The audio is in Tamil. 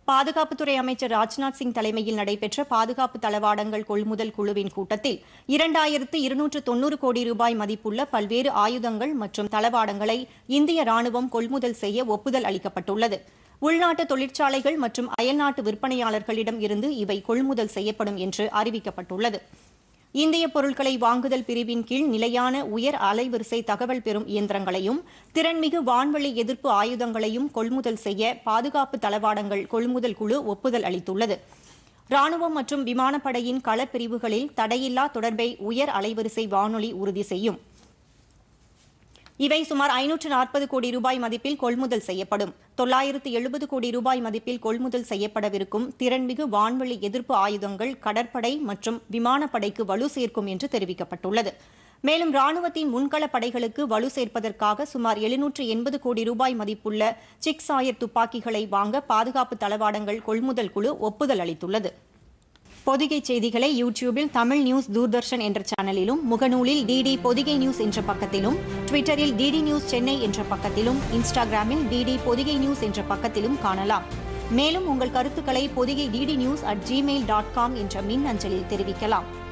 பாதுகாப்புத்துறை அமைச்சர் ராஜ்நாத் சிங் தலைமையில் நடைபெற்ற பாதுகாப்பு தளவாடங்கள் கொள்முதல் குழுவின் கூட்டத்தில் 2290 கோடி ரூபாய் மதிப்புள்ள பல்வேறு ஆயுதங்கள் மற்றும் தளவாடங்களை இந்திய ராணுவம் கொள்முதல் செய்ய ஒப்புதல் அளிக்கப்பட்டுள்ளது. உள்நாட்டு தொழிற்சாலைகள் மற்றும் அயல்நாட்டு விற்பனையாளர்களிடம் இருந்து இவை கொள்முதல் செய்யப்படும் என்று அறிவிக்கப்பட்டுள்ளது. இந்திய பொருட்களை வாங்குதல் பிரிவின் கீழ் நிலையான உயர் அலைவரிசை தகவல் பெறும் இயந்திரங்களையும் திறன்மிகு வான்வெளி எதிர்ப்பு ஆயுதங்களையும் கொள்முதல் செய்ய பாதுகாப்பு தளவாடங்கள் கொள்முதல் குழு ஒப்புதல் அளித்துள்ளது. ராணுவம் மற்றும் விமானப்படையின் களப்பிரிவுகளில் தடையில்லா தொடர்பை உயர் அலைவரிசை வானொலி உறுதி செய்யும். இவை சுமார் 540 கோடி ரூபாய் மதிப்பில் கொள்முதல் செய்யப்படும். 970 கோடி ரூபாய் மதிப்பில் கொள்முதல் செய்யப்படவிருக்கும் திறன்மிகு வான்வெளி எதிர்ப்பு ஆயுதங்கள் கடற்படை மற்றும் விமானப்படைக்கு வலு சேர்க்கும் என்று தெரிவிக்கப்பட்டுள்ளது. மேலும் ராணுவத்தின் முன்களப் படைகளுக்கு வலு சேர்ப்பதற்காக சுமார் 780 கோடி ரூபாய் மதிப்புள்ள சிக்ஸாயர் துப்பாக்கிகளை வாங்க பாதுகாப்பு தளவாடங்கள் கொள்முதல் குழு ஒப்புதல் அளித்துள்ளது. பொதிகை செய்திகளை யூடியூபில் தமிழ் நியூஸ் தூர்தர்ஷன் என்ற சேனலிலும், முகநூலில் டிடி பொதிகை நியூஸ் என்ற பக்கத்திலும், ட்விட்டரில் டிடி நியூஸ் சென்னை என்ற பக்கத்திலும், இன்ஸ்டாகிராமில் டிடி பொதிகை நியூஸ் என்ற பக்கத்திலும் காணலாம். மேலும் உங்கள் கருத்துக்களை பொதிகை DD news@gmail.com என்ற மின் அஞ்சலில் தெரிவிக்கலாம்.